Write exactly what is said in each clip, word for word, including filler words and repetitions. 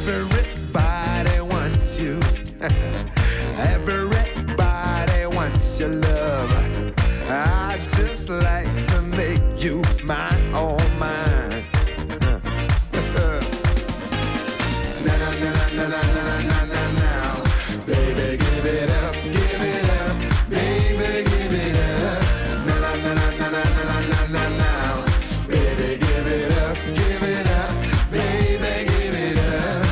Everybody wants you. Everybody wants your love. I just like to make you my all mine. Na na na na na na na na na. Baby, give it up, give it up. Baby, give it up. Na na na na na na na na na na. Baby, give it up, give it up. Baby, give it up.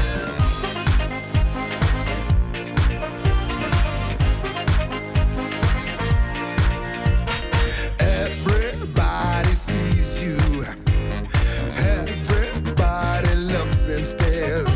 Everybody sees you. Everybody looks and stares.